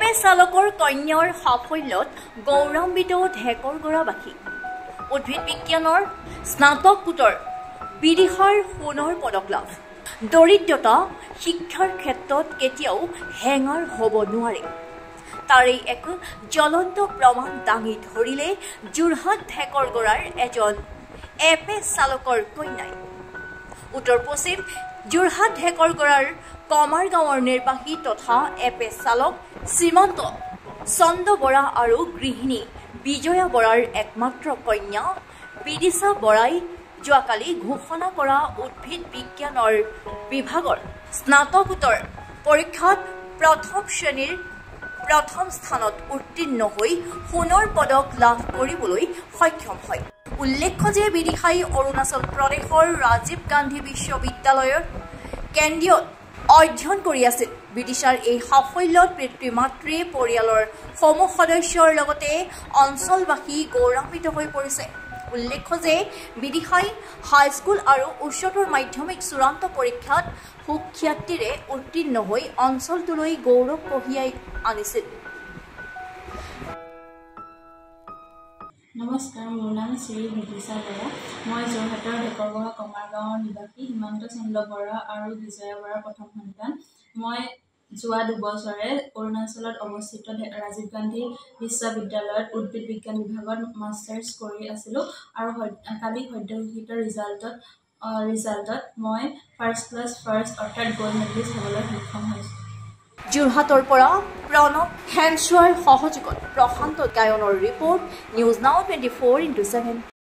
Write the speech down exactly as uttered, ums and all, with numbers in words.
এপে চালকৰ কন্যাৰ সাফল্যত গৌৰৱান্বিত ঢেকৰগড়াবাসী উদ্ভিদ বিজ্ঞানৰ স্নাতকোত্তৰ বিদিশাৰ সোণৰ পদক লাভ দৰিদ্ৰতা শিক্ষাৰ ক্ষেত্ৰত কেতিয়াও হেঙাৰ হ'ব নোৱাৰে তাৰে এক জ্বলন্ত প্ৰমাণ দাঙি ধৰিলে যোৰহাট ঢেকৰগড়াৰ এজন এপে চালকৰ কন্যাই উত্তৰ পশ্চিম যোৰহাট ঢেকৰগড়াৰ কমাৰ গাঁৱৰ নিৰ্বাহী তথা এপে চালক শ্ৰীমন্ত চন্দ্ৰ বৰা আৰু গৃহিণী বিজয়া বৰাৰ একমাত্ৰ কন্যা বিদিশা বৰাই যোৱাকালি ঘোষণা কৰা উদ্ভিদ বিজ্ঞানৰ বিভাগৰ স্নাতকোত্তৰ পৰীক্ষাত প্ৰথম শ্ৰেণীৰ প্ৰথম স্থানত উত্তীৰ্ণ হৈ সোণৰ পদক লাভ কৰিবলৈ সক্ষম হয় উল্লেখ্য যে বিদিশাই অৰুণাচল প্ৰদেশৰ ৰাজীৱ গান্ধী বিশ্ববিদ্যালয়ৰ কেন্দ্ৰীয় অধ্যয়ন কৰি আছিল বিদিশাৰ এই সাফল্যত পিতৃ মাতৃ পৰিয়ালৰ সমূহ সদস্যৰ লগতে অঞ্চলবাসী গৌৰৱান্বিত হৈ পৰিছে উল্লেখ্য যে বিদিশাই হাইস্কুল আৰু উচ্চতৰ মাধ্যমিক চূড়ান্ত পৰীক্ষাত সুখ্যাতিৰে উত্তীৰ্ণ হৈ অঞ্চলটোলৈ গৌৰৱ কঢ়িয়াই আনিছিল নমস্কাৰ মোৰ নাম শ্ৰী বিদিশা বৰা মই যোৰহাটৰ ঢেকৰগড়া কমাৰ গাঁৱৰ নিবাসী হিমন্ত চন্দ্ৰ বৰা আৰু বিজয়া বৰাৰ প্ৰথম সন্তান মই যোৱা দুবছৰে অৰুণাচলত অৱস্থিত ৰাজীৱ গান্ধী বিশ্ববিদ্যালয়ত উদ্ভিদ বিজ্ঞান বিভাগত মাষ্টাৰ্ছ কৰি আছিলোঁ আৰু কালি সদ্যঘোষিত ৰিজাল্টত ৰিজাল্টত মই ফাৰ্ষ্ট ক্লাছ ফাৰ্ষ্ট অৰ্থাৎ গ'ল্ড মেডেলিষ্ট হ'বলৈ সক্ষম হৈছোঁ যোৰহাটৰ পৰা প্ৰণৱ হেনছোৱাৰ সহযোগত প্ৰশান্ত গায়নৰ report News Now twenty four into seven